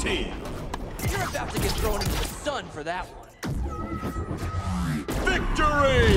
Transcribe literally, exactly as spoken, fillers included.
fifteen. You're about to get thrown into the sun for that one. Victory!